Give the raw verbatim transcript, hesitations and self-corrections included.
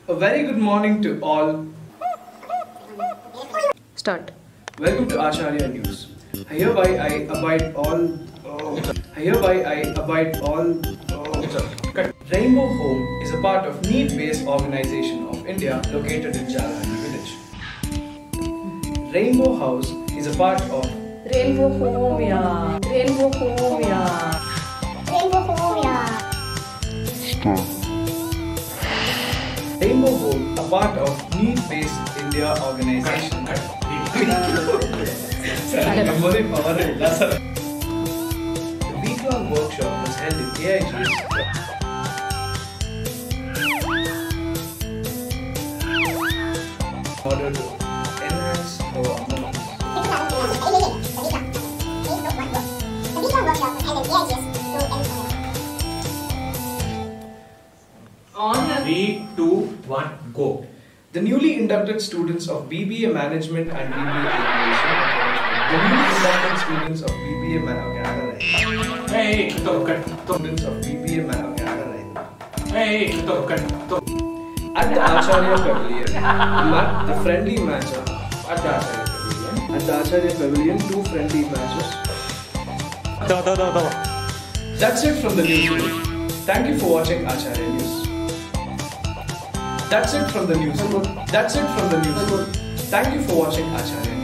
A very good morning to all. Start. Welcome to Acharya News. Hereby I abide all. Oh, hereby I abide all. Oh, Rainbow Home is a part of need-based organization of India located in Jalhani village. Rainbow House is a part of Rainbow Home, yeah. Rainbow Home, yeah. Rainbow Home, yeah. Rainbow Home, a part of need-based India organization. The week-long workshop was held in A I G S. In order to enhance our awareness. On three, two, one, go. The newly inducted students of B B A Management and B B A Aviation. The newly inducted students of B B A Management. Hey, stop, cut, stop. Students of B B A Management. Hey, stop, cut, stop. At the Acharya Pavilion, we met the friendly matchup at the Acharya Pavilion. At the Acharya Pavilion, two friendly matches. Stop, stop, stop, stop. That's it from the news. Thank you for watching Acharya News. That's it from the news. That's it from the news. Thank you for watching Acharya News.